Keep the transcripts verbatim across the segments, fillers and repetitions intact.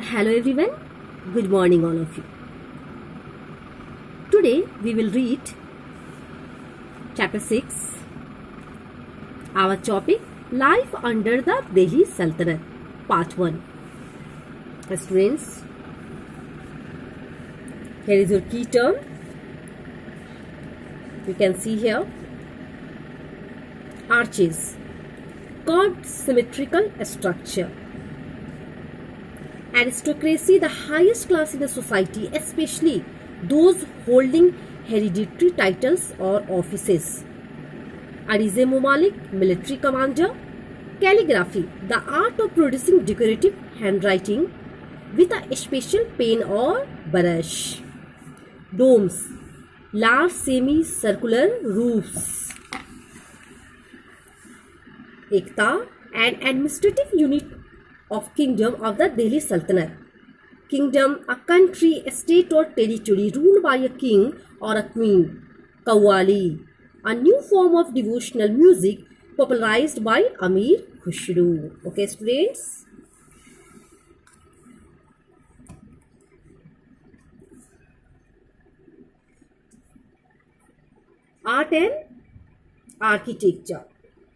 Hello everyone, good morning all of you. Today we will read chapter six. Our topic, Life under the Delhi Sultanate, part one. Students, here is your key term. You can see here arches, curved symmetrical structure. Aristocracy, the highest class in the society, especially those holding hereditary titles or offices. Ariz-e-Mamalik, military commander. Calligraphy, the art of producing decorative handwriting with a special pen or brush. Domes, large semi-circular roofs. Ekta, an administrative unit of Kingdom of the Delhi Sultanate. Kingdom, a country, a state or territory ruled by a king or a queen. Qawwali, a new form of devotional music popularized by Amir Khusro. Okay, students. Art and architecture.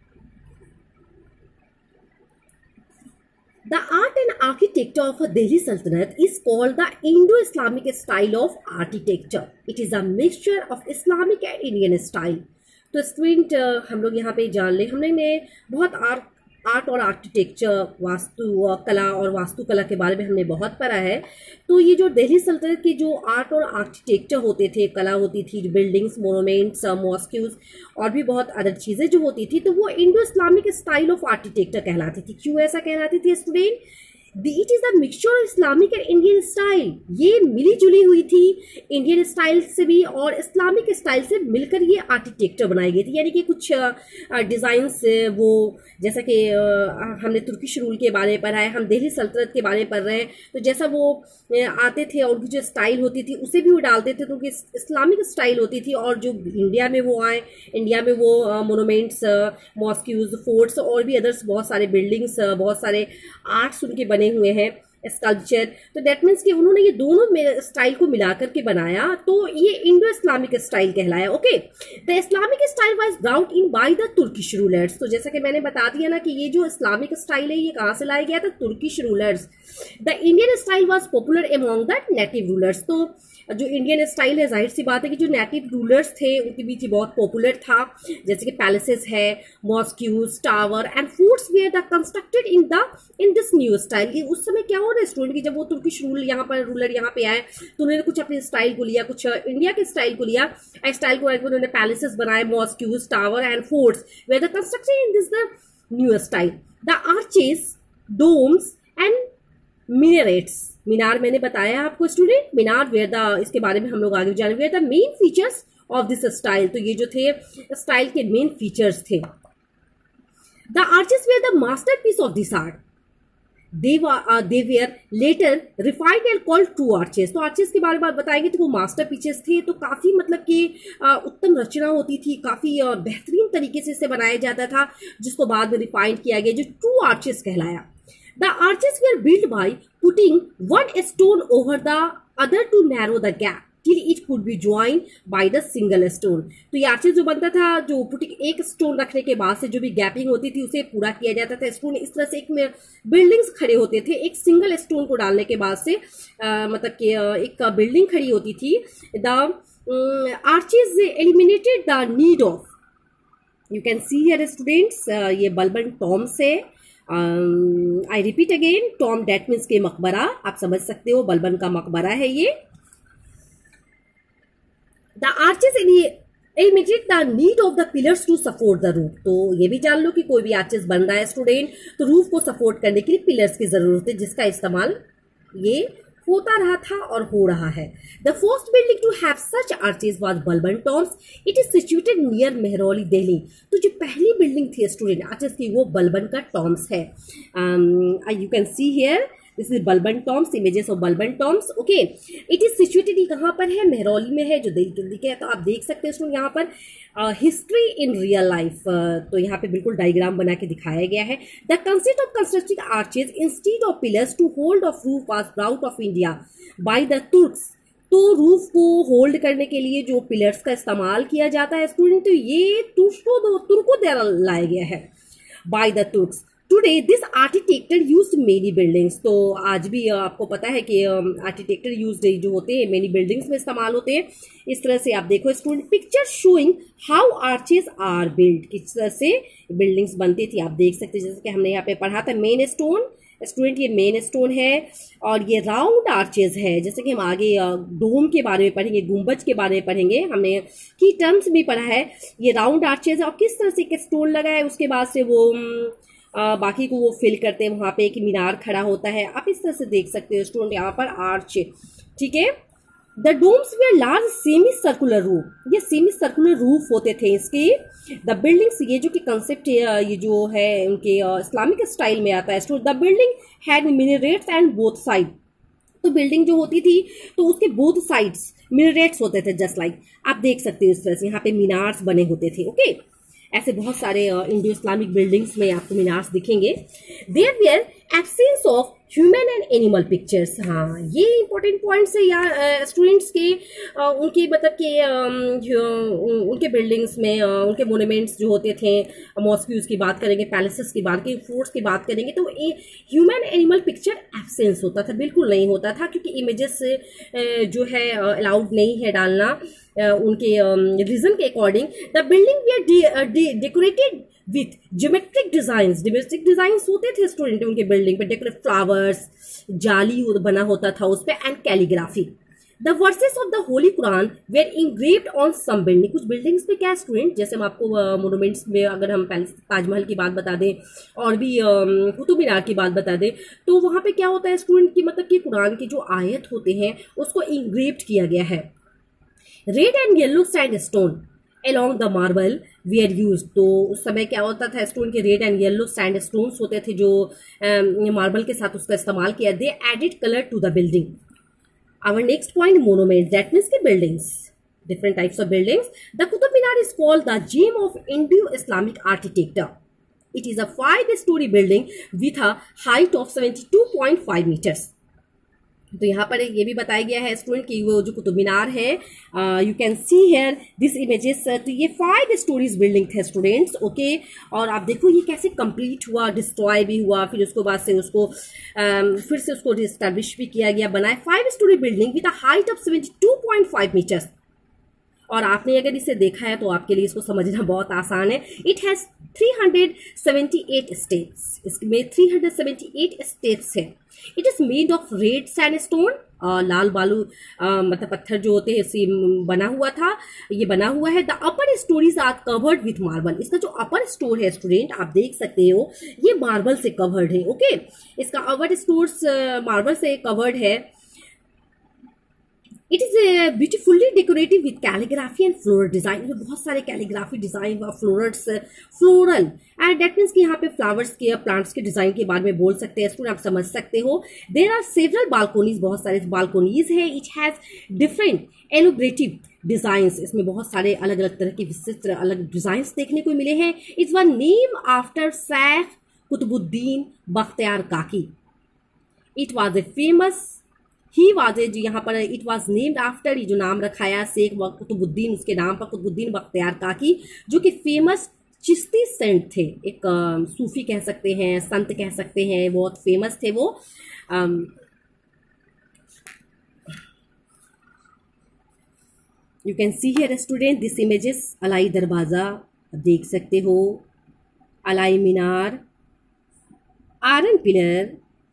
The art and architecture of a Delhi Sultanate is called the Indo-Islamic style of architecture. It is a mixture of Islamic and Indian style. तो student हम लोग यहाँ पे जान ले, हमने ने बहुत आर्ट आर्ट और आर्किटेक्चर, वास्तु कला और वास्तुकला के बारे में हमने बहुत पढ़ा है. तो ये जो दिल्ली सल्तनत के जो आर्ट और आर्किटेक्चर होते थे, कला होती थी, बिल्डिंग्स, मोनूमेंट्स, मॉस्क्यूज और भी बहुत अदर चीज़ें जो होती थी, तो वो Indo Islamic style of architecture कहलाती थी. क्यों ऐसा कहलाती थी student? It is the mixture of Islamic and Indian style. ये मिली जुली हुई थी इंडियन स्टाइल से भी और इस्लामिक स्टाइल से मिलकर ये आर्किटेक्चर बनाई गई थी. यानी कि कुछ डिज़ाइंस वो जैसा कि हमने तुर्किश रूल के बारे में पढ़ा है, हम दिल्ली सल्तनत के बारे में पढ़ रहे हैं, तो जैसा वो आते थे और उनकी जो स्टाइल होती थी उसे भी वो डालते थे, तो उनकी इस्लामिक स्टाइल होती थी. और जो इंडिया में वो आए, इंडिया में वो मोनूमेंट्स, मॉस्क्यूज, फोर्ट्स और भी अदर्स बहुत सारे बिल्डिंग्स, बहुत सारे आर्ट्स उनके बने हुए हैं, स्कल्पचर. तो दैट मीन्स कि उन्होंने ये दोनों स्टाइल को मिलाकर के बनाया, तो ये इंडो इस्लामिक स्टाइल कहलाया. Okay, the Islamic style was brought in by the Turkish rulers. तो जैसा कि मैंने बता दिया ना कि ये जो इस्लामिक स्टाइल है ये कहाँ से लाया गया था? Turkish rulers. The Indian style was popular among the native rulers. तो जो इंडियन स्टाइल है, जाहिर सी बात है कि जो नेटिव रूलर्स थे उनके बीच बहुत पॉपुलर था. जैसे कि पैलेसेस है, mosques, tower and forts were the constructed in the in this new style. ये उस समय क्या हो रहा है स्टूडेंट कि जब वो तुर्किश रूल यहाँ पर रूलर यहाँ पे आए तो उन्होंने कुछ अपने स्टाइल को लिया, कुछ इंडिया के स्टाइल को लिया. स्टाइल को उन्होंने पैलेसेस बनाए, mosques, tower and forts were the constructed in this the new style. The arches, domes and minarets. मीनार मैंने बताया आपको स्टूडेंट, मीनार वेयर द, इसके बारे में हम लोग आगे जानेंगे, were the main features of this style. तो ये जो थे स्टाइल के मेन फीचर्स थे. The arches were the masterpiece of this art. They they were later refined and called true arches. तो आर्चेस के बारे में बताएंगे तो वो मास्टर पीसेस थे, तो काफी मतलब कि उत्तम रचना होती थी, काफी बेहतरीन तरीके से इसे बनाया जाता था, जिसको बाद में रिफाइंड किया गया, जो ट्रू आर्चेस कहलाया. The arches were built by putting one stone over the other to narrow the gap till it could be joined by the single stone. तो ये आर्चेस जो बनता था, जो पुटिंग एक स्टोन रखने के बाद से जो भी गैपिंग होती थी उसे पूरा किया जाता था. स्टोन इस तरह से एक बिल्डिंग्स खड़े होते थे, एक सिंगल स्टोन को डालने के बाद से आ, मतलब कि एक बिल्डिंग खड़ी होती थी. The arches eliminated the need of, you can see here students, ये बलबन टॉम्स है. I repeat again, tomb that means के मकबरा, आप समझ सकते हो बलबन का मकबरा है ये. The arches eliminated the need of the pillars to support the roof. तो ये भी जान लो कि कोई भी आर्चेस बन रहा है स्टूडेंट तो रूफ को सपोर्ट करने के लिए पिलर्स की जरूरत है, जिसका इस्तेमाल ये होता रहा था और हो रहा है. The first building to have such arches was Balban tombs. It is situated near Mehrauli Delhi. तो जो पहली बिल्डिंग थी स्टूडेंट आर्चेस की वो बलबन का टॉम्स है. You can see here this is Balban tombs, images of Balban tombs. Okay, it is situated, कहाँ पर है, मेहरौली में है, जो दिल्ली के है। तो आप देख सकते हैं यहाँ पर हिस्ट्री इन रियल लाइफ, तो यहाँ पे बिल्कुल डायग्राम बना के दिखाया गया है। The concept of constructing arches instead of pillars to hold of roof was brought of India by the Turks. तो रूफ को होल्ड करने के लिए जो पिलर्स का इस्तेमाल किया जाता है स्टूडेंट, तो ये तुर्कों तुर्कों द्वारा लाया गया है, by the Turks. Today this architecture used many buildings, तो आज भी आपको पता है कि आर्किटेक्चर यूज्ड जो होते हैं मेनी बिल्डिंग्स में इस्तेमाल होते हैं। इस तरह से आप देखो student, picture showing how arches are build, किस तरह से बिल्डिंग्स बनती थी आप देख सकते हैं। जैसे कि हमने यहाँ पे पढ़ा था मेन स्टोन, स्टूडेंट ये मेन स्टोन है, और ये राउंड आर्चेज है। जैसे कि हम आगे डोम के बारे में पढ़ेंगे, गुंबज के बारे में पढ़ेंगे, हमने की टर्म्स भी पढ़ा है। ये राउंड आर्चेज है और किस तरह से एक स्टोन लगा है, उसके बाद से वो आ, बाकी को वो फिल करते हैं, वहाँ पे एक मीनार खड़ा होता है। आप इस तरह से देख सकते हो स्टूडेंट यहाँ पर आर्च, ठीक है। The domes were large semi circular roof, ये सेमी सर्कुलर रूफ होते थे इसके। द बिल्डिंग्स, ये जो कि कंसेप्ट ये जो है उनके इस्लामिक स्टाइल में आता है student. The building had minarets and both side, तो बिल्डिंग जो होती थी तो उसके बोथ साइड्स मिनरेट्स होते थे, जस्ट लाइक like, आप देख सकते हो इस तरह से यहाँ पे मीनार्स बने होते थे। ओके, ऐसे बहुत सारे इंडो इस्लामिक बिल्डिंग्स में आपको मीनार्स दिखेंगे। There were absence of human and animal pictures, हाँ ये इंपॉर्टेंट पॉइंट्स है यार स्टूडेंट्स के, आ, उनके मतलब के उनके बिल्डिंग्स में आ, उनके मोन्यूमेंट्स जो होते थे, मॉस्क्यूज की बात करेंगे, पैलेसेस की बात करेंगे, फोर्ट्स की बात करेंगे, तो ये ह्यूमन एनिमल पिक्चर एब्सेंस होता था, बिल्कुल नहीं होता था, क्योंकि इमेजेस जो है अलाउड नहीं है डालना उनके रीजन के according. The building we are decorated with geometric designs, geometric designs होते थे स्टूडेंट उनके बिल्डिंग पे, डेकोरेट फ्लावर्स, जाली बना होता था उस पे, and calligraphy. The verses of the holy Quran were engraved on some building, कुछ बिल्डिंग्स पे क्या स्टूडेंट, जैसे हम आपको मोनूमेंट्स में अगर हम पहले ताजमहल की बात बता दें और भी कुतुब मीनार की बात बता दें, तो वहाँ पे क्या होता है स्टूडेंट की मतलब कि कुरान के जो आयत होते हैं उसको इंग्रेव्ड किया गया है। Red and yellow sandstone along the marble we are use, तो उस समय क्या होता था स्टोन के रेड एंड येलो सैंडस्टोन्स होते थे जो मार्बल के साथ उसका इस्तेमाल किया, they added colour to the building. Our next point monument, that means के buildings, different types of buildings. The Qutub Minar is called the gem of Indo Islamic architecture. It is a five storey building with a height of seventy two point five metres. तो यहाँ पर ये भी बताया गया है student कि वो जो कुतुब मीनार है, you can see here this images, तो ये फाइव स्टोरीज बिल्डिंग थे स्टूडेंट्स। ओके, और आप देखो ये कैसे कंप्लीट हुआ, डिस्ट्रॉय भी हुआ, फिर उसके बाद से उसको um, फिर से उसको रिस्टैब्लिश भी किया गया, बनाए five storey building with a height of seventy two point five metres. और आपने अगर इसे देखा है तो आपके लिए इसको समझना बहुत आसान है। It has three hundred seventy eight steps, इसमें three hundred seventy eight steps है। It is made of red sandstone, लाल बालू आ, मतलब पत्थर जो होते हैं इससे बना हुआ था, ये बना हुआ है। The upper storeys are covered with marble, इसका जो अपर स्टोर है स्टूडेंट आप देख सकते हो ये मार्बल से कवर्ड है। ओके, इसका अपर स्टोर्स मार्बल से कवर्ड है। It is beautifully decorative with calligraphy and floral design, इसमें बहुत सारे कैलीग्राफी डिजाइन व florals floral and that means कि यहाँ पे फ्लावर्स के प्लांट्स के डिजाइन के बारे में बोल सकते हैं स्टूडेंट, आप समझ सकते हो। देर आर सेवरल बालकोनीज, बहुत सारे बालकोनीज है। It has different elaborative designs, इसमें बहुत सारे अलग अलग तरह के विचित्र अलग डिजाइंस देखने को मिले हैं। It's one name after Sheikh Qutbuddin Bakhtiyar Kaki. It was a famous he was, जो यहाँ पर इट वॉज नेम्ड आफ्टर, ये जो नाम रखाया शेख कुतुबुद्दीन, उसके नाम पर कुतुबुद्दीन बख्तियार काकी, जो कि फेमस चिश्ती सेंट थे, एक uh, सूफी कह सकते हैं, संत कह सकते हैं, बहुत फेमस थे वो। You can see here student this images, Alai Darwaza देख सकते हो, Alai Minar, iron pillar,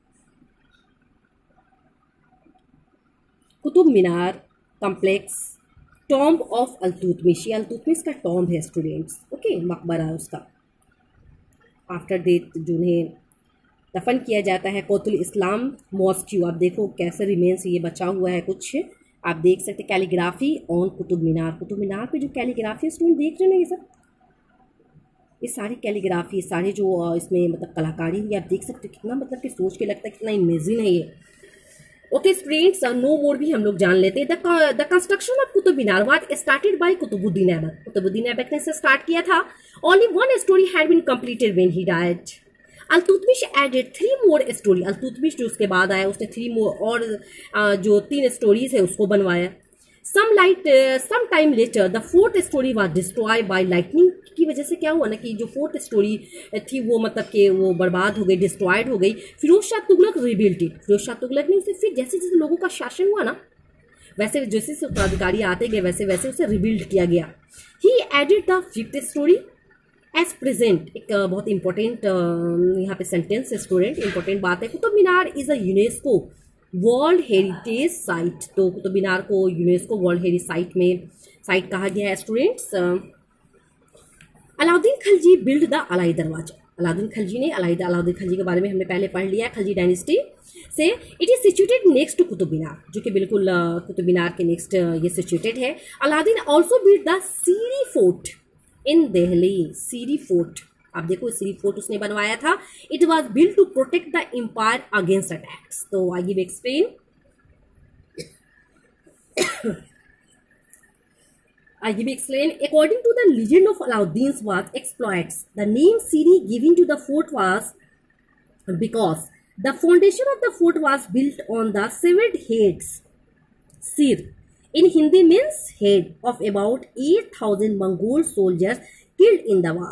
Qutub Minar complex, tomb of Iltutmish, ये अल्तुतमिश का टॉम्ब है स्टूडेंट्स। ओके, मकबरा उसका, आफ्टर डेथ जिन्हें दफन किया जाता है। कोतुल इस्लाम मॉस्क्यू, आप देखो कैसे रिमेन्स ये बचा हुआ है कुछ, आप देख सकते। कैलीग्राफी ऑन कुतुब मीनार, कुतुब मीनार पे जो कैलीग्राफी स्टूडेंट देख रहे हैं ना ये सब, ये सारी कैलीग्राफी, सारे जो अ, इसमें मतलब कलाकारी हुई, आप देख सकते हो कितना मतलब कि सोच के लगता है कितना इमेजिन है ये। ओके स्टूडेंट्स, नो मोर भी हम लोग जान लेते हैं। The construction of Qutub Minar was started by Qutbuddin Aibak. Qutbuddin Aibak ने इसे स्टार्ट किया था। Only one storey had been completed when he died. Iltutmish added three more storey. Iltutmish जो उसके बाद आया उसने थ्री मोर और uh, जो तीन स्टोरीज है उसको बनवाया। Some light some time later the fourth storey was destroyed by lightning. की वजह से क्या हुआ ना कि जो फोर्थ स्टोरी थी वो मतलब कि वो बर्बाद हो गई, डिस्ट्रॉयड हो गई। Firoz Shah Tughlaq rebuilt it. फिरोज शाह तुगलक ने उसे फिर जैसे जैसे लोगों का शासन हुआ ना वैसे जैसे जैसे उत्तराधिकारी आते गए वैसे वैसे उसे रिबिल्ड किया गया। He added the fifth storey as present. एक uh, बहुत इंपॉर्टेंट uh, यहाँ पे सेंटेंस है स्टूडेंट, इंपॉर्टेंट बात है। Qutub Minar is a UNESCO world heritage site. तो कुतुब मीनार को यूनेस्को वर्ल्ड हेरिटेज साइट में साइट कहा गया है students. Alauddin Khilji build the Alai Darwaza. Alauddin Khilji ने अलाई अलाउद्दीन खिलजी के बारे में हमने पहले पढ़ लिया, खिलजी डायनेस्टी से। It is situated next to Qutub Minar, जो कि बिल्कुल uh, कुतुब मीनार के नेक्स्ट uh, ये सिचुएटेड है। Alauddin also build the Siri fort in Delhi. Siri fort, आप देखो सीरी फोर्ट उसने बनवाया था। It was build to protect the empire against attacks. तो I give explain. I give explain. According to the legend of Alauddin's was exploits, the name Siri given to the fort was because the foundation of the fort was built on the severed heads. Sir in Hindi means head of about eight thousand Mongol soldiers killed in the war.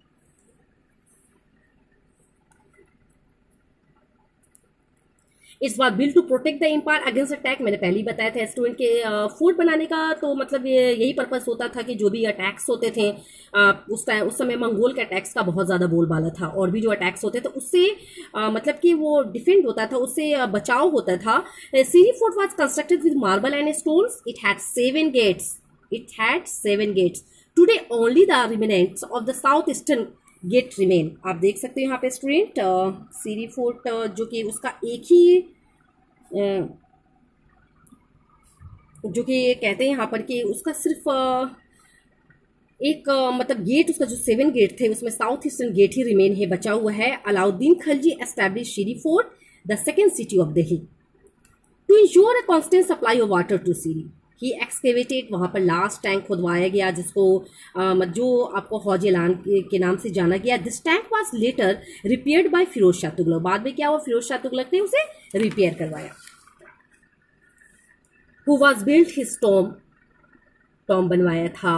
It's was build to protect the empire against attack. मैंने पहले ही बताया था student के fort बनाने का तो मतलब ये यही पर्पस होता था कि जो भी अटैक्स होते थे उस टाइम उस समय मंगोल के अटैक्स का बहुत ज़्यादा बोलबाला था, और भी जो अटैक्स होते थे उससे मतलब कि वो डिफेंड होता था, उससे बचाव होता था। Siri fort was constructed with marble and stones. It had seven gates. It had seven gates. Today only the remnants of the south eastern gate remain. आप देख सकते हैं यहाँ पे स्टूडेंट सीरी फोर्ट जो कि उसका एक ही uh, जो कि कहते हैं यहाँ पर कि उसका सिर्फ uh, एक uh, मतलब गेट, उसका जो सेवन गेट थे उसमें साउथ ईस्टर्न गेट ही रिमेन है, बचा हुआ है। Alauddin Khilji establish Siri fort the second city of Delhi to ensure a constant supply of water to Siri. He excavated, वहाँ पर लास्ट टैंक खुदवाया गया जिसको आ, जो आपको हौज एलान के, के नाम से जाना गया। This tank was later repaired by Firoz Shah Tughlaq. बाद में क्या हुआ, फिरोज शाह तुगलक ने उसे रिपेयर करवाया। Who was built his tomb, tomb बनवाया था।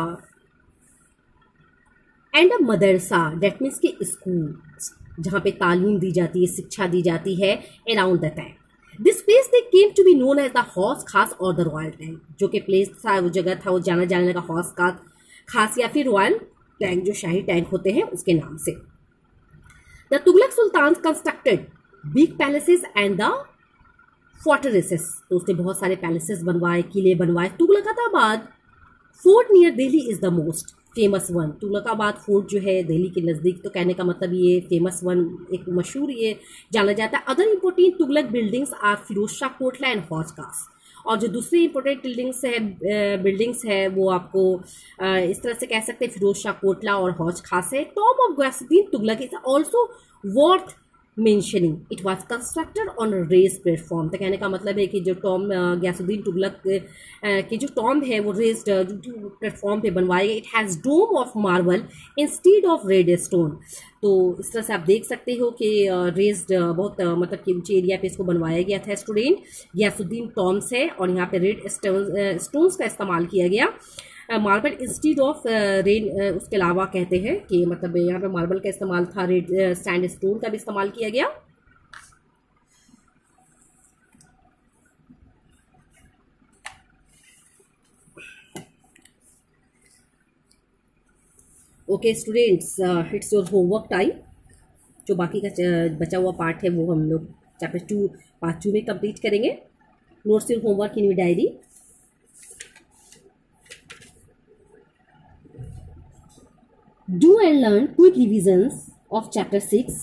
And a madrasa, that means के स्कूल जहाँ पे तालीम दी जाती है, शिक्षा दी जाती है around the tank. This place they came to be known as the Hauz Khas और द रॉयल टैंक। जो कि प्लेस था, वो जगह था, वो जाना जाने लगा हौस का खास या फिर रॉयल टैंक, जो शाही टैंक होते हैं उसके नाम से। The Tughlaq sultan constructed big palaces and the fortresses. तो उसने बहुत सारे पैलेसेस बनवाए, किले बनवाए। Tughlakabad fort near Delhi is the most famous one. Tughlakabad fort जो है दिल्ली के नज़दीक, तो कहने का मतलब ये फेमस वन, एक मशहूर ये जाना जाता है। Other important Tughlaq buildings are Firoz Shah Kotla and Hauz Khas. और जो दूसरी इंपॉर्टेंट बिल्डिंग्स है बिल्डिंग्स है वो आपको इस तरह से कह सकते हैं, फिरोज शाह कोटला और हौज खास है। Tomb of Ghiyasuddin Tughlaq is also worth mentioning. It was constructed on raised platform. तो कहने का मतलब है कि जो टॉम गयासुद्दीन तुगलक की जो टॉम है वो रेस्ड प्लेटफॉर्म पे बनवाई गई। It has dome of marble instead of red stone. तो इस तरह से आप देख सकते हो कि रेस्ड बहुत मतलब कि ऊंचे एरिया पे इसको बनवाया गया था स्टूडेंट। गयासुद्दीन टॉम्स है और यहाँ पे रेड स्टोन्स का इस्तेमाल किया गया। मार्बल इंस्टीड ऑफ रेन, उसके अलावा कहते हैं कि मतलब यहाँ पे मार्बल का इस्तेमाल था, रेड सैंड स्टोन का भी इस्तेमाल किया गया। Okay students, it's your homework time. जो बाकी का बचा हुआ पार्ट है वो हम लोग चैप्टर टू पार्ट टू में कंप्लीट करेंगे। Notes your homework in your diary. Do and learn quick revisions of chapter six,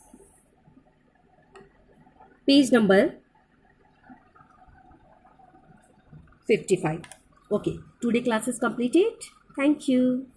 page number fifty-five. Okay, today class is completed. Thank you.